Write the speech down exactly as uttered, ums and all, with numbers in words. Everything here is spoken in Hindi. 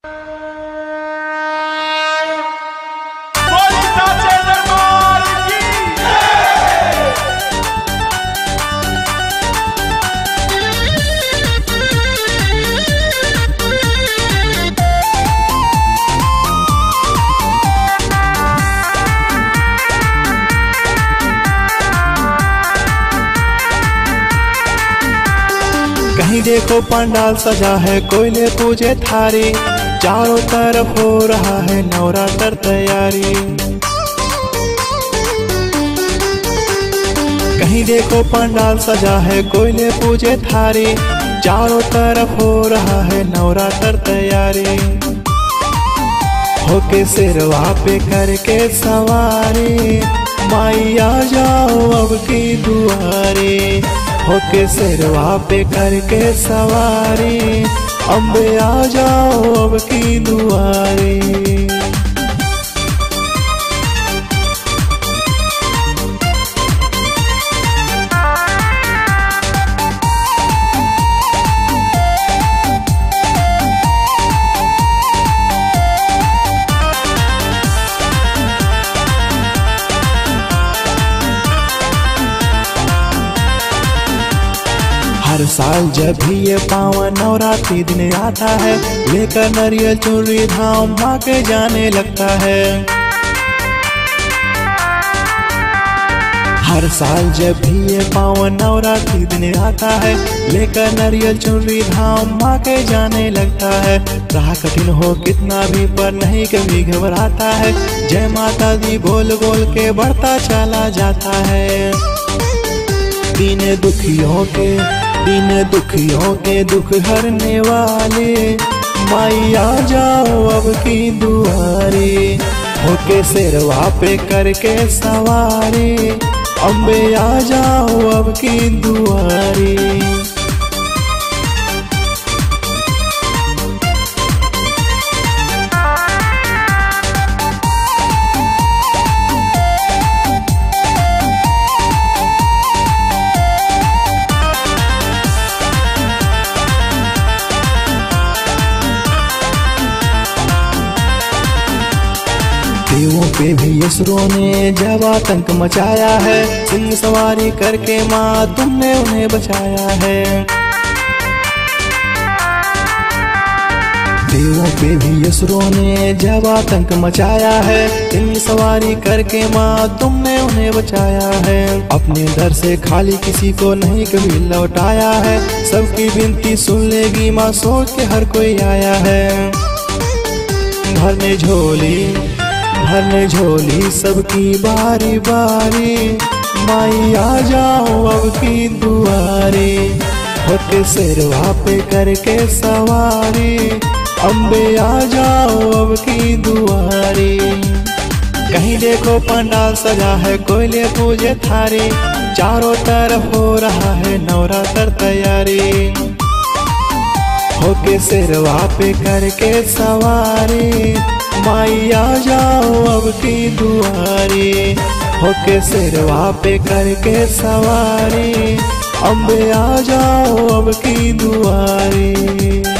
कहीं देखो पंडाल सजा है, कोयले पूजे थारी, चारों तरफ हो रहा है नवरात्र तैयारी। कहीं देखो पंडाल सजा है, कोयले पूजे थारी, चारों तरफ हो रहा है नवरात्र तैयारी। होके सिरवा पे करके सवारी, माई आ जाओ अब की दुआरे। होके सिरवा पे करके सवारी, अम्बे आ जाओ अब की दुआरे। हर साल जब भी ये पावन नवरात्रि दिन आता है, लेकर नारियल चुनरी धाम माँ के जाने लगता है। हर साल जब भी ये पावन नवरात्रि दिन आता है, लेकर नारियल चुनरी धाम माँ के जाने लगता है। राह कठिन हो कितना भी पर नहीं कभी घबराता है, जय माता दी बोल बोल के बढ़ता चला जाता है। दीन दुखियों के दिन दुखियों के दुख हरने वाले, माई आ जाओ अब की दुआरे। होके सिरवा पे करके सवारी, अम्बे आ जाओ अब की दुआरे। देवों पे भी असुरों ने जब आतंक मचाया है, सिंह सवारी करके माँ तुमने उन्हें बचाया है। देवों पे भी असुरों ने जब आतंक मचाया है, सिंह सवारी करके माँ तुमने उन्हें बचाया है। अपने दर से खाली किसी को नहीं कभी लौटाया है, सबकी विनती सुन लेगी माँ सोच के हर कोई आया है। भरने झोली भरने झोली सबकी बारी बारी, माई आ जाओ अब की दुआरे। होके सिरवा पे करके सवारी, अम्बे आ जाओ अब की दुआरे। कहीं देखो पंडाल सजा है, कोयले पूजे थारी, चारों तरफ हो रहा है नवरात्र तैयारी। होके सिरवा पे करके सवारी, माई आ जाओ अब की दुआरे। होके सिरवा पे करके सवारी, अम्बे आ जाओ अब की दुआरे।